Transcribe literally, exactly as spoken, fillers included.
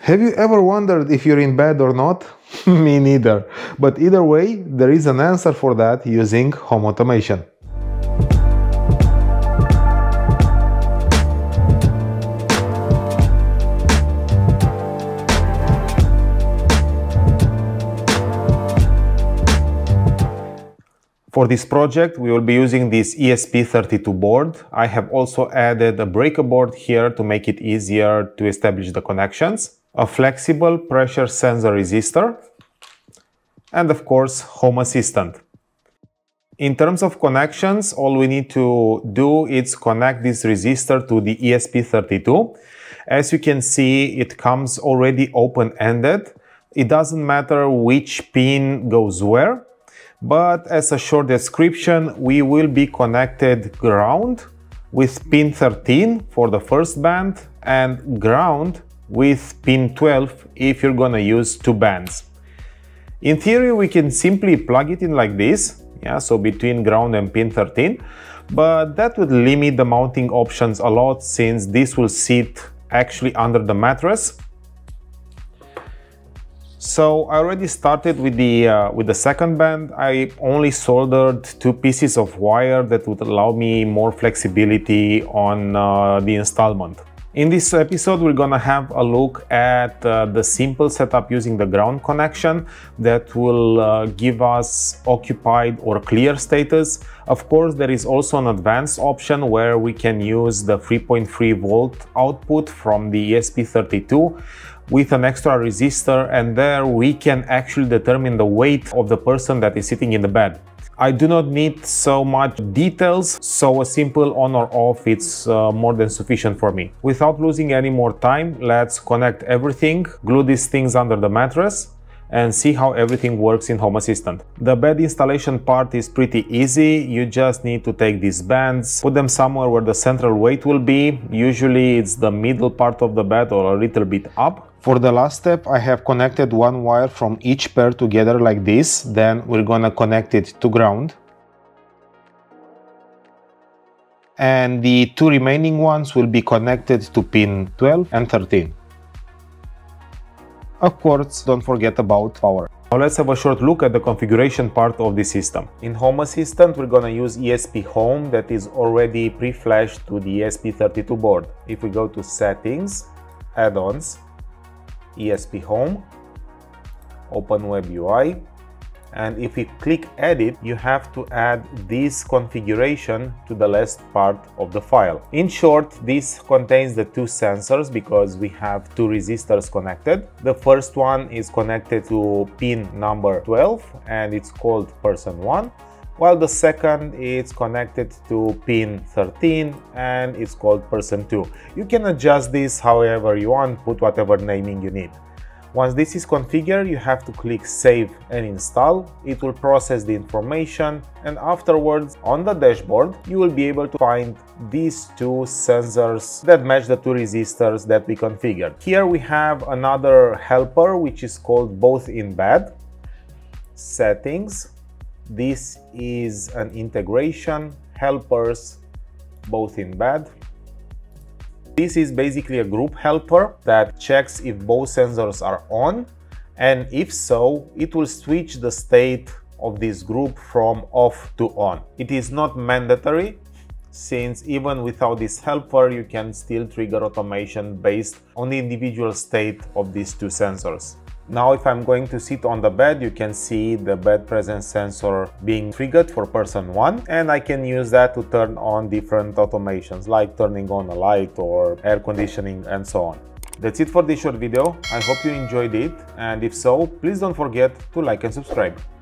Have you ever wondered if you're in bed or not? Me neither. But either way, there is an answer for that using home automation. For this project, we will be using this E S P thirty-two board. I have also added a breaker board here to make it easier to establish the connections, a flexible pressure sensor resistor, and of course, Home Assistant. In terms of connections, all we need to do is connect this resistor to the E S P thirty-two. As you can see, it comes already open-ended. It doesn't matter which pin goes where. But as a short description, we will be connected ground with pin thirteen for the first band and ground with pin twelve if you're gonna use two bands. In theory, we can simply plug it in like this, yeah, so between ground and pin thirteen, but that would limit the mounting options a lot since this will sit actually under the mattress. So I already started with the uh, with the second band. I only soldered two pieces of wire that would allow me more flexibility on uh, the installment. In this episode, we're gonna have a look at uh, the simple setup using the ground connection that will uh, give us occupied or clear status. Of course, there is also an advanced option where we can use the three point three volt output from the E S P thirty-two with an extra resistor, and there we can actually determine the weight of the person that is sitting in the bed. I do not need so much details, so a simple on or off it's uh, more than sufficient for me. Without losing any more time, let's connect everything, glue these things under the mattress, and see how everything works in Home Assistant. The bed installation part is pretty easy. You just need to take these bands, put them somewhere where the central weight will be. Usually it's the middle part of the bed or a little bit up. For the last step, I have connected one wire from each pair together like this. Then we're gonna connect it to ground. And the two remaining ones will be connected to pin twelve and thirteen. Of course, don't forget about power. Now let's have a short look at the configuration part of the system. In Home Assistant, we're gonna use E S P Home that is already pre-flashed to the E S P thirty-two board. If we go to Settings, Add-ons, E S P Home, open Web U I, and if we click Edit, you have to add this configuration to the last part of the file. In short, this contains the two sensors because we have two resistors connected. The first one is connected to pin number twelve and it's called person one, while the second is connected to pin thirteen and it's called person two. You can adjust this however you want, put whatever naming you need. Once this is configured, you have to click Save and Install. It will process the information, and afterwards on the dashboard you will be able to find these two sensors that match the two resistors that we configured. Here we have another helper which is called Both in Bed. Settings. This is an integration, helpers, both in bed. This is basically a group helper that checks if both sensors are on, and if so, it will switch the state of this group from off to on. It is not mandatory, since even without this helper, you can still trigger automation based on the individual state of these two sensors. Now, if I'm going to sit on the bed, you can see the bed presence sensor being triggered for person one, and I can use that to turn on different automations like turning on a light or air conditioning and so on. That's it for this short video. I hope you enjoyed it, and if so, please don't forget to like and subscribe.